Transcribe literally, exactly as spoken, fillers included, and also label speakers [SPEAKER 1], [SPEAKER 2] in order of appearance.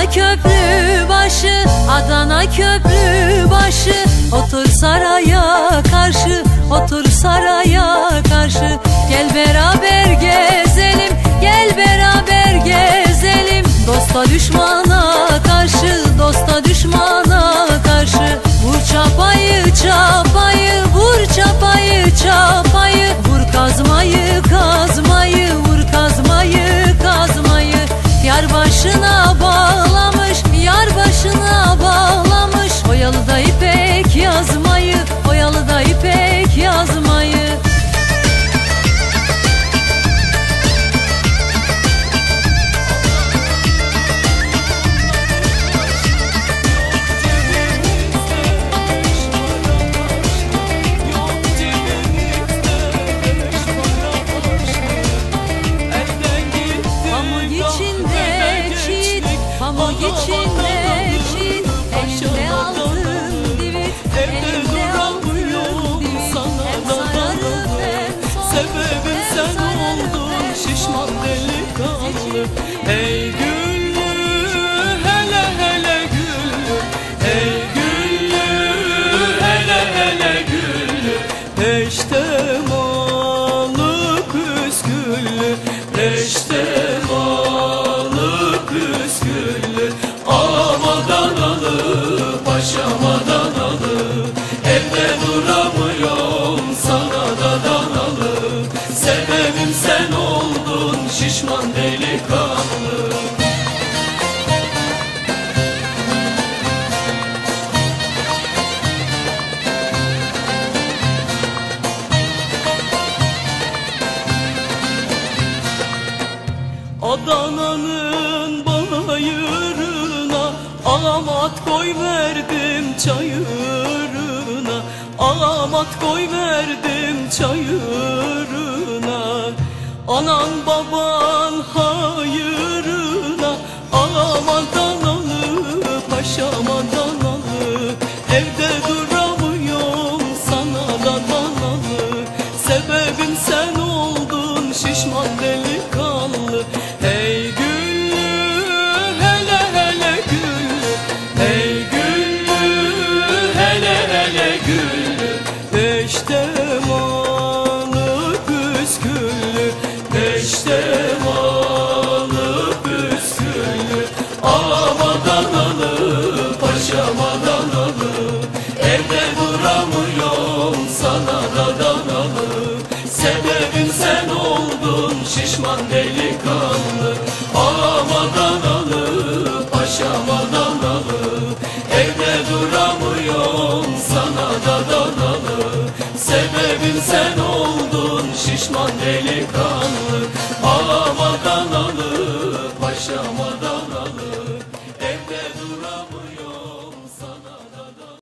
[SPEAKER 1] köprü başı, Adana köprü başı. Otur saraya karşı, otur saraya karşı. Gel beraber gezelim, gel beraber gezelim. Dosta düşmana karşı, dosta düşmana karşı. Vur çapayı çapayı, vur çapayı çapayı. Vur kazmayı kazmayı, vur kazmayı kazmayı. Yar başına bağlamış, yar başına bağlamış. Oyalıda ipek yazmayı, oyalıda ipek yazmayı. Pamuk içinde çit, elinde altın divit, elinde altın divit. Hem sararım hem solum,
[SPEAKER 2] sebebin sen oldun şişman delikanlı. Ey güllü, hele hele güllü, ey güllü, hele hele güllü. Peştemalı püsküllü, peştemalı püsküllü. Ağamadan alı, paşamadan alı. Evde duramıyorum, sana da danalı. Sebebim sen oldun şişman delikanlı. Adana'nın bayırına ağamat koy verdim çayırına. Ağamat koy verdim çayırına. Anan baban hayırına. Ağamadan alı, paşamadan alı. Evde duramıyorum, sana da danalı. Sebebim sen oldun şişman delikanlı. Hey güllü, hele hele güllü, hey güllü, hele hele güllü. Peştemalı püsküllü, peştemalı püsküllü. Ağamadan alı, paşamadan alı. Evde duramıyorum, sana da danalı. Sebebim sen oldun şişman delikanlı. Ağamadan alı, paşamadan alı. Evde duramıyorum, sana da danalı. Sebebim sen oldun şişman delikanlı.